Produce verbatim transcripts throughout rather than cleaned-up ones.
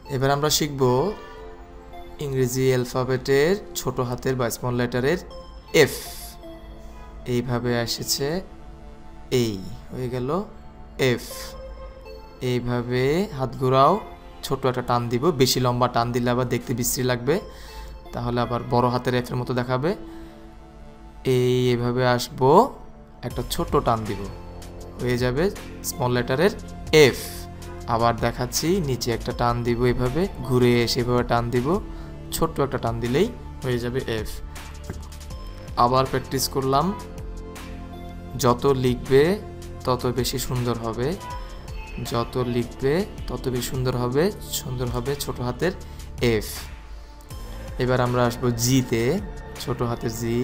এবার আমরা শিখব ইংরেজি অ্যালফাবেটের ছোট হাতের বা স্মল লেটারের এফ। এইভাবে এসেছে, এই হয়ে গেল এফ। এইভাবে হাত ঘোরাও, ছোট একটা টান দিব, বেশি লম্বা টান দিলে আবার দেখতে বিশ্রী লাগবে, তাহলে আবার বড় হাতের এফ এর মতো দেখাবে। এই এভাবে আসবো, একটা ছোট টান দিব, হয়ে যাবে স্মল লেটারের এফ। আবার দেখাচ্ছি, নিচে একটা টান দিব, এভাবে ঘুরে এসে এভাবে টান দিব, ছোট্ট একটা টান দিলেই হয়ে যাবে এফ। আবার প্র্যাকটিস করলাম, যত লিখবে তত বেশি সুন্দর হবে, যত লিখবে তত বেশি সুন্দর হবে, সুন্দর হবে ছোট হাতের এফ। এবার আমরা আসবো জিতে, ছোট হাতের জি,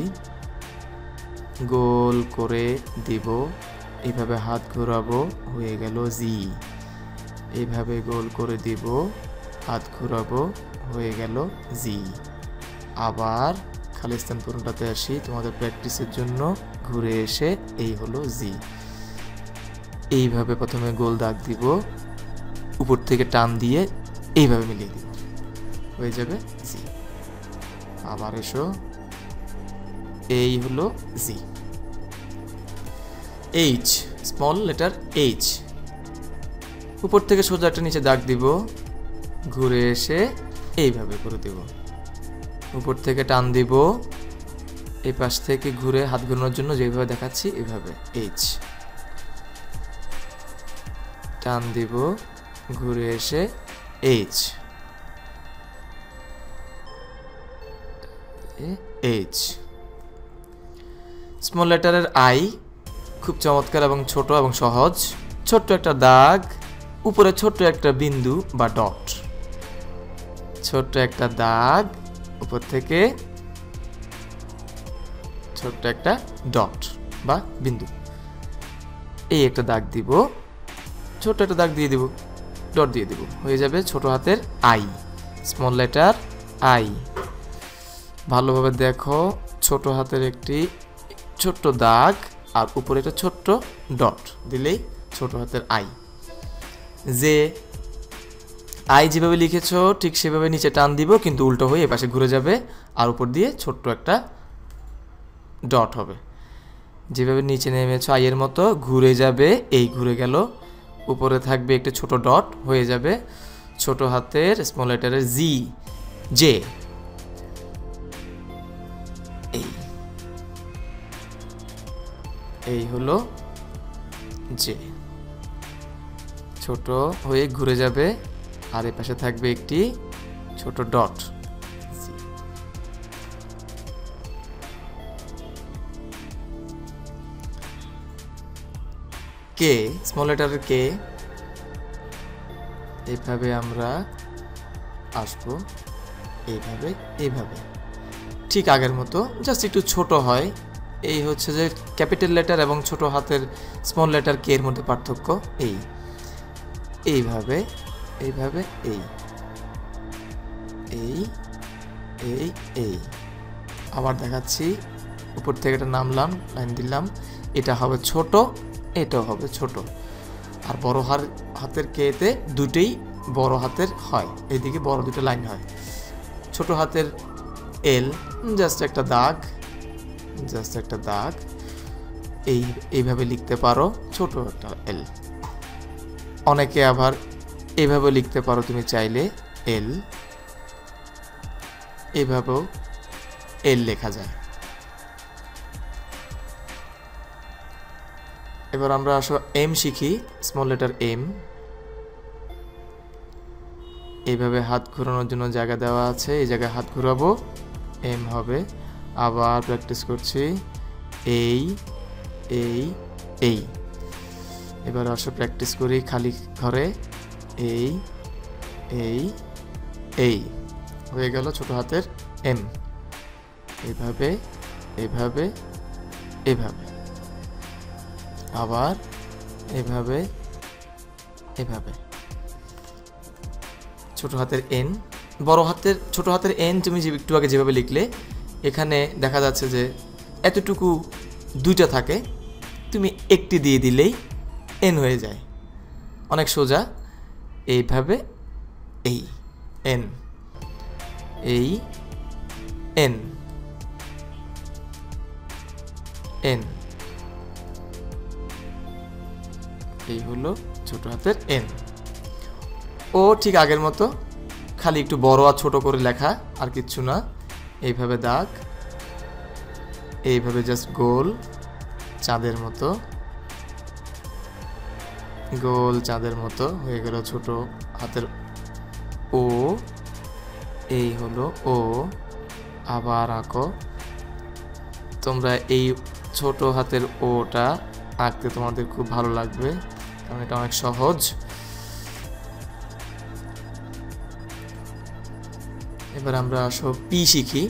গোল করে দিব, এইভাবে হাত ঘোরাবো, হয়ে গেল জি। এইভাবে গোল করে দিব, হাত ঘোরাবো, হয়ে গেল জি। আবার খালিস্তান পূরণটাতে আসি তোমাদের প্র্যাকটিসের জন্য, ঘুরে এসে এই হলো জি। এইভাবে প্রথমে গোল দাগ দিব, উপর থেকে টান দিয়ে এইভাবে মিলিয়ে দিব, হয়ে যাবে জি। আবার এসো, এই হলো G. H, small letter H, উপর থেকে সোজা একটা নিচে দাগ দিব, ঘুরে এসে এইভাবে করে দেব, উপর থেকে টান দিব, এই পাশ থেকে ঘুরে হাত ঘোরানোর জন্য যেভাবে দেখাচ্ছি এভাবে এইচ, টান দিব, ঘুরে এসে এইচ, এইচ। স্মল লেটারের আই, খুব চমৎকার এবং ছোট এবং সহজ, ছোট্ট একটা দাগ, উপরে ছোট্ট একটা বিন্দু বা ডট, ছোট্ট একটা দাগ, উপর থেকে ছোট্ট একটা ডট বা বিন্দু, এই একটা দাগ দিব, ছোট্ট একটা দাগ দিয়ে দিব, ডট দিয়ে দিব, হয়ে যাবে ছোট হাতের আই, স্মল লেটার আই। ভালোভাবে দেখো, ছোট হাতের একটি ছোট্ট দাগ আর উপরে একটা ছোট্ট ডট দিলেই ছোট হাতের আই। যে আই যেভাবে লিখেছো ঠিক সেভাবে নিচে টান দিব, কিন্তু উল্টো হয়ে এপাশে ঘুরে যাবে, আর উপর দিয়ে ছোট্ট একটা ডট হবে। যেভাবে নিচে নেমেছো আইয়ের মতো ঘুরে যাবে, এই ঘুরে গেল, উপরে থাকবে একটা ছোট ডট, হয়ে যাবে ছোট হাতের স্মল লেটারের জি, জে। এই এই হলো জে, ছোট হয়ে ঘুরে যাবে, আর এর পাশে থাকবে একটি ছোট ডট। কে, স্মল লেটারের কে, এইভাবে আমরা আসবো, এইভাবে এইভাবে ঠিক আগের মতো, জাস্ট একটু ছোট হয়। এই হচ্ছে যে ক্যাপিটাল লেটার এবং ছোট হাতের স্মল লেটার কে এর মধ্যে পার্থক্য। এই এইভাবে এইভাবে এই এই এই এই আবার দেখাচ্ছি, উপর থেকে এটা নামলাম, লাইন দিলাম, এটা হবে ছোট, এটাও হবে ছোট। আর বড় হাতের কেতে দুটেই বড় হাতের হয়, এইদিকে বড় দুটো লাইন হয়। ছোট হাতের এল, জাস্ট একটা দাগ, জাস্ট একটা দাগ, এই এইভাবে লিখতে পারো, ছোট একটা এল। অনেকে আবার এইভাবে লিখতে পারো তুমি চাইলে, এল, এইভাবেও এল লেখা যায়। এবার আমরা আসো এম শিখি, স্মল লেটার এম। এইভাবে হাত ঘোরানোর জন্য জায়গা দেওয়া আছে, এই জায়গায় হাত ঘোরাবো, এম হবে। আবার প্র্যাকটিস করছি, এই এই এই। এবার আসো প্র্যাকটিস করি খালি ঘরে, এই এই এই, হয়ে গেল ছোট হাতের এম। এইভাবে এইভাবে এইভাবে, আবার এভাবে এভাবে। ছোট হাতের এন, বড় হাতের ছোট হাতের এন তুমি যে একটু আগে যেভাবে লিখলে, এখানে দেখা যাচ্ছে যে এতটুকু দুইটা থাকে, তুমি একটি দিয়ে দিলেই এন হয়ে যায়, অনেক সোজা। এইভাবে এই এন, এই এন, এন, এই হলো ছোট হাতের এন। ও ঠিক আগের মতো, খালি একটু বড় আর ছোট করে লেখা, আর কিচ্ছু না। এইভাবে দাগ, এইভাবে জাস্ট গোল চাঁদের মতো, গোল চাঁদের মতো হয়ে গেল ছোট হাতের ও। এই হলো ও। আবার আঁকো। তোমরা এই ছোট হাতের ওটা আঁকতে তোমাদের খুব ভালো লাগবে, কারণ এটা অনেক সহজ। এবার আমরা আসো পি শিখি।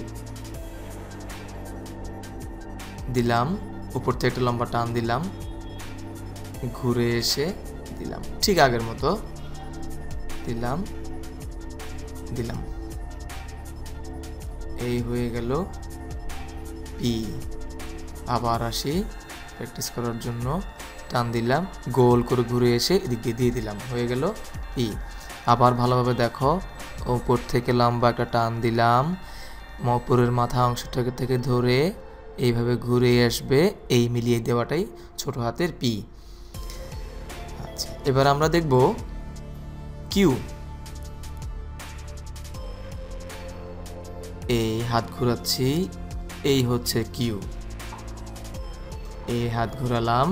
দিলাম, উপর থেকে একটা লম্বা টান দিলাম, ঘুরে এসে দিলাম ঠিক আগের মতো, দিলাম দিলাম এই হয়ে গেল পি। আবার আসি প্র্যাকটিস করার জন্য, টান দিলাম, গোল করে ঘুরে এসে এদিক দিয়ে দিয়ে দিলাম, হয়ে গেল পি। আবার ভালোভাবে দেখো, উপর থেকে লম্বা একটা টান দিলাম, উপরের মাথা অংশটাকে থেকে ধরে এইভাবে ঘুরে আসবে, এই মিলিয়ে দেওয়াটাই ছোট হাতের পি। আচ্ছা, এবার আমরা দেখব কিউ। এই হাত ঘোরাচ্ছি, এই হচ্ছে কিউ। এই হাত ঘোরালাম,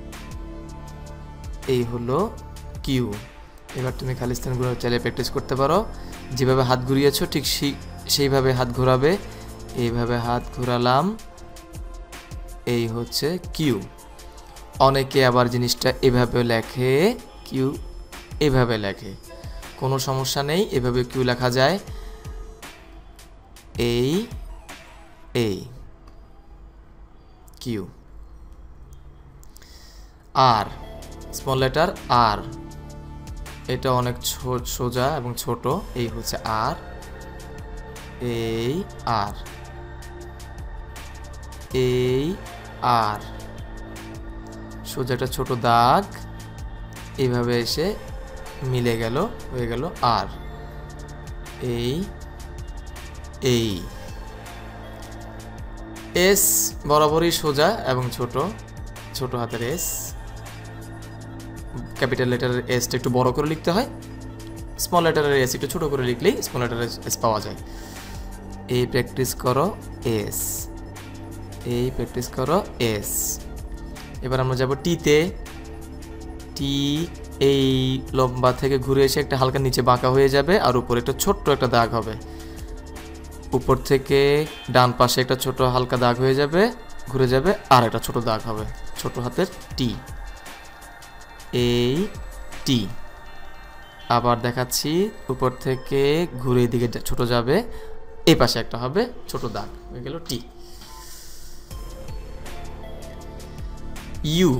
এই হলো কিউ। এবার তুমি খালিস্তানগুলো চাইলে প্র্যাকটিস করতে পারো, যেভাবে হাত ঘুরিয়েছো ঠিক সেইভাবে হাত ঘোরাবে। এইভাবে হাত ঘোরালাম, এই হচ্ছে কিউ। অনেকে আবার জিনিসটা এভাবে লেখে, কিউ এভাবে লেখে, কোনো সমস্যা নেই, এভাবে কিউ লেখা যায়। এই এই কিউ। আর স্মল লেটার আর, এটা অনেক সোজা এবং ছোট, এই হচ্ছে আর, এই আর, এই আর, সোজা একটা ছোট দাগ, এইভাবে এসে মিলে গেল, হয়ে গেল আর। এই এই এস বরাবরই সোজা এবং ছোট, ছোট হাতের এস। ক্যাপিটাল লেটারের এসটা একটু বড় করে লিখতে হয়, স্মল লেটারের এস একটু ছোট করে লিখলেই স্মল লেটারের এস পাওয়া যায়। এই প্র্যাকটিস করো এস, এই প্র্যাকটিস করো এস। এবার আমরা যাব টিতে। টি এই লম্বা থেকে ঘুরে এসে একটা হালকা নিচে বাঁকা হয়ে যাবে, আর উপরে একটা ছোট্ট একটা দাগ হবে। উপর থেকে ডান পাশে একটা ছোট হালকা দাগ হয়ে যাবে, ঘুরে যাবে, আর একটা ছোট দাগ হবে, ছোট হাতের টি। এই টি। আবার দেখাচ্ছি, উপর থেকে ঘুরে এদিকে ছোট যাবে, এই পাশে একটা হবে ছোট দাগ, হয়ে গেল টি। ইউ।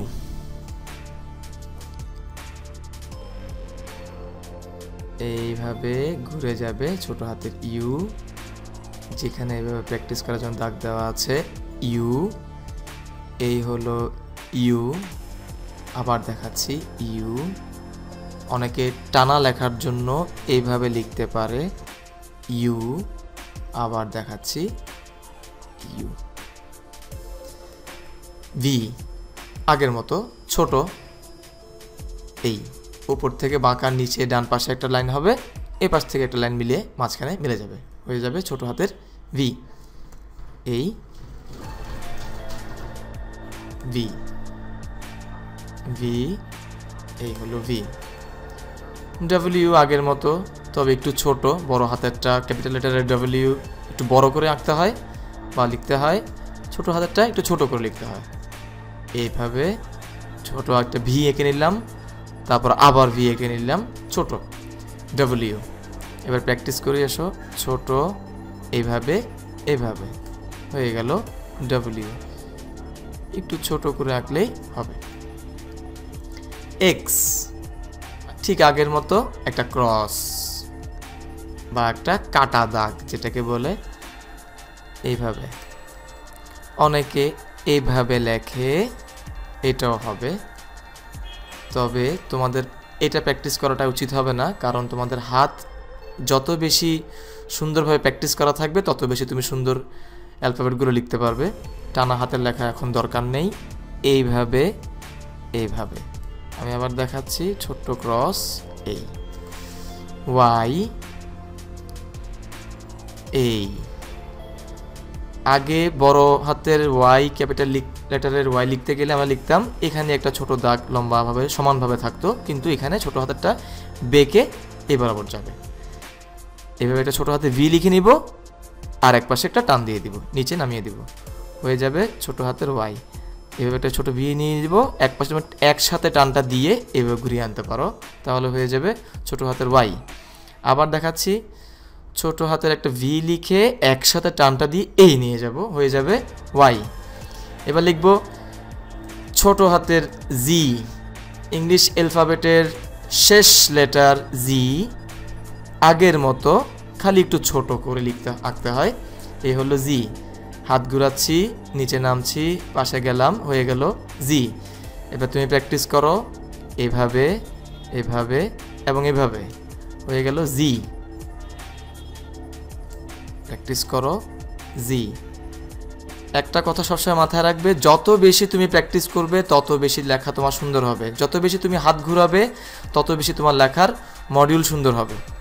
এইভাবে ঘুরে যাবে ছোট হাতের ইউ, যেখানে এইভাবে প্র্যাকটিস করার জন্য দাগ দেওয়া আছে ইউ। এই হলো ইউ। আবার দেখাচ্ছি ইউ। অনেকে টানা লেখার জন্য এইভাবে লিখতে পারে ইউ। আবার দেখাচ্ছি ইউ। ভি, আগের মতো ছোট, এই উপর থেকে বাঁকার নিচে ডান পাশে একটা লাইন হবে, এই পাশ থেকে একটা লাইন মিলিয়ে মাঝখানে মিলে যাবে, হয়ে যাবে ছোট হাতের ভি। এই ভি, ভি, এই হলো ভি। ডব্লিউ আগের মতো, তবে একটু ছোট, বড় হাতেরটা ক্যাপিটাল লেটারের ডব্লিউ একটু বড় করে আঁকতে হয় বা লিখতে হয়, ছোট হাতেরটা একটু ছোট করে লিখতে হয়। এইভাবে ছোট একটা ভি এঁকে নিলাম, তারপর আবার ভি এঁকে নিলাম, ছোট ডব্লিউ। এবার প্র্যাকটিস করে এসো, ছোট এইভাবে এইভাবে হয়ে গেল ডব্লিউ। একটু ছোট করে আঁকলেই হবে। এক্স, ঠিক আগের মতো একটা ক্রস বা একটা কাটা দাগ যেটাকে বলে, এইভাবে। অনেকে এইভাবে লেখে, এটাও হবে, তবে তোমাদের এটা প্র্যাকটিস করাটা উচিত হবে না, কারণ তোমাদের হাত যত বেশি সুন্দরভাবে প্র্যাকটিস করা থাকবে তত বেশি তুমি সুন্দর অ্যালফাবেটগুলো লিখতে পারবে। টানা হাতের লেখা এখন দরকার নেই। এইভাবে এইভাবে আমি আবার দেখাচ্ছি, ছোট্ট ক্রস এই, ওয়াই এই। আগে বড় হাতের ওয়াই ক্যাপিটাল লেটারের ওয়াই লিখতে গেলে আমরা লিখতাম এখানে একটা ছোট দাগ লম্বাভাবে সমানভাবে থাকতো, কিন্তু এখানে ছোট হাতেরটা বেঁকে এ বরাবর যাবে। এভাবে একটা ছোট হাতে ভি লিখে নিব, আর এক পাশে একটা টান দিয়ে দিব, নিচে নামিয়ে দিব, হয়ে যাবে ছোট হাতের ওয়াই। এভাবে একটা ছোট ভি নিয়ে দিব, এক পাশে একসাথে টানটা দিয়ে এভাবে ঘুরিয়ে আনতে পারো, তাহলে হয়ে যাবে ছোট হাতের ওয়াই। আবার দেখাচ্ছি, ছোট হাতের একটা ভি লিখে একসাথে টানটা দিয়ে এই নিয়ে যাব, হয়ে যাবে ওয়াই। এবার লিখব ছোট হাতের জি, ইংলিশ অ্যালফাবেটের শেষ লেটার জি, আগের মতো খালি একটু ছোট করে লিখতে আঁকতে হয়। এই হলো জি। হাত ঘুরাচ্ছি, নিচে নামছি, পাশে গেলাম, হয়ে গেল জি। এবার তুমি প্র্যাকটিস করো এভাবে এভাবে এবং এভাবে, হয়ে গেল জি। প্র্যাকটিস করো জি। একটা কথা সবসময় মাথায় রাখবে, যত বেশি তুমি প্র্যাকটিস করবে তত বেশি লেখা তোমার সুন্দর হবে, যত বেশি তুমি হাত ঘুরাবে তত বেশি তোমার লেখার মডিউল সুন্দর হবে।